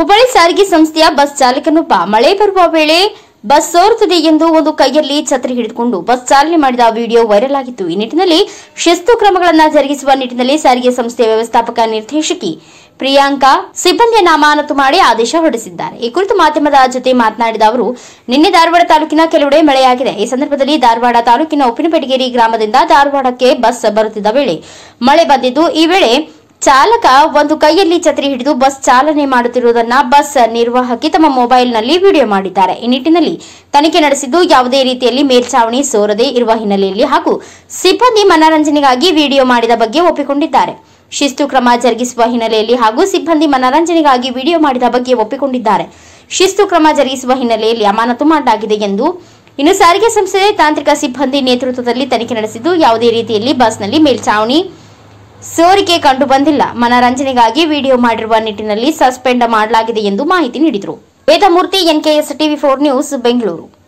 ಹುಬ್ಬಳ್ಳಿ ಸಾರಿಗೆ ಸಂಸ್ಥೆಯ ಬಸ್ ಚಾಲಕನೊಬ್ಬ ಮಳೆ ಬರುವ ವೇಳೆ ಬಸ್ ಸೋರುತ್ತದೆ ಎಂದು ಒಂದು ಕೈಯಲ್ಲಿ ಛತ್ರಿ ಹಿಡಿದುಕೊಂಡು ಬಸ್ ಚಾಲನೆ ಮಾಡಿದ ವಿಡಿಯೋ ವೈರಲ್ ಆಗಿತ್ತು. ಈ ನಿಟ್ಟಿನಲ್ಲಿ ಶಿಸ್ತು ಕ್ರಮಗಳನ್ನು ಜರುಗಿಸುವ ನಿಟ್ಟಿನಲ್ಲಿ ಸಾರಿಗೆ ಸಂಸ್ಥೆಯ ವ್ಯವಸ್ಥಾಪಕ ನಿರ್ದೇಶಕಿ ಪ್ರಿಯಾಂಕಾ ಸಿಬ್ಬಂದಿಯನ್ನು ಅಮಾನತು ಮಾಡಿ ಆದೇಶ ಹೊರಡಿಸಿದ್ದಾರೆ. ಈ ಕುರಿತು ಮಾಧ್ಯಮದ ಜೊತೆ ಮಾತನಾಡಿದ ಅವರು, ನಿನ್ನೆ ಧಾರವಾಡ ತಾಲೂಕಿನ ಕೆಲವೆಡೆ ಮಳೆಯಾಗಿದೆ. ಈ ಸಂದರ್ಭದಲ್ಲಿ ಧಾರವಾಡ ತಾಲೂಕಿನ ಉಪ್ಪಿನಪೆಟಗೇರಿ ಗ್ರಾಮದಿಂದ ಧಾರವಾಡಕ್ಕೆ ಬಸ್ ಬರುತ್ತಿದ್ದ ವೇಳೆ ಮಳೆ ಬಂದಿದ್ದು, ಈ ವೇಳೆ ಚಾಲಕ ಒಂದು ಕೈಯಲ್ಲಿ ಛತ್ರಿ ಹಿಡಿದು ಬಸ್ ಚಾಲನೆ ಮಾಡುತ್ತಿರುವುದನ್ನು ಬಸ್ ನಿರ್ವಾಹಕಿ ತಮ್ಮ ಮೊಬೈಲ್ನಲ್ಲಿ ವಿಡಿಯೋ ಮಾಡಿದ್ದಾರೆ. ಈ ನಿಟ್ಟಿನಲ್ಲಿ ತನಿಖೆ ನಡೆಸಿದ್ದು, ಯಾವುದೇ ರೀತಿಯಲ್ಲಿ ಮೇಲ್ಛಾವಣಿ ಸೋರದೆ ಇರುವ ಹಿನ್ನೆಲೆಯಲ್ಲಿ ಹಾಗೂ ಸಿಬ್ಬಂದಿ ಮನರಂಜನೆಗಾಗಿ ವಿಡಿಯೋ ಮಾಡಿದ ಬಗ್ಗೆ ಒಪ್ಪಿಕೊಂಡಿದ್ದಾರೆ. ಶಿಸ್ತು ಕ್ರಮ ಜರುಗಿಸುವ ಹಿನ್ನೆಲೆಯಲ್ಲಿ ಹಾಗೂ ಸಿಬ್ಬಂದಿ ಮನರಂಜನೆಗಾಗಿ ವಿಡಿಯೋ ಮಾಡಿದ ಬಗ್ಗೆ ಒಪ್ಪಿಕೊಂಡಿದ್ದಾರೆ. ಶಿಸ್ತು ಕ್ರಮ ಜರುಗಿಸುವ ಹಿನ್ನೆಲೆಯಲ್ಲಿ ಅಮಾನತು ಮಾಡಲಾಗಿದೆ ಎಂದು. ಇನ್ನು ಸಾರಿಗೆ ಸಂಸ್ಥೆ ತಾಂತ್ರಿಕ ಸಿಬ್ಬಂದಿ ನೇತೃತ್ವದಲ್ಲಿ ತನಿಖೆ ನಡೆಸಿದ್ದು, ಯಾವುದೇ ರೀತಿಯಲ್ಲಿ ಬಸ್ನಲ್ಲಿ ಮೇಲ್ಛಾವಣಿ ಸೋರಿಕೆ ಕಂಡು ಬಂದಿಲ್ಲ. ಮನರಂಜನೆಗಾಗಿ ವಿಡಿಯೋ ಮಾಡಿರುವ ನಿಟ್ಟಿನಲ್ಲಿ ಸಸ್ಪೆಂಡ್ ಮಾಡಲಾಗಿದೆ ಎಂದು ಮಾಹಿತಿ ನೀಡಿದರು. Vedamurthy, NKS TV4 news, Bengaluru.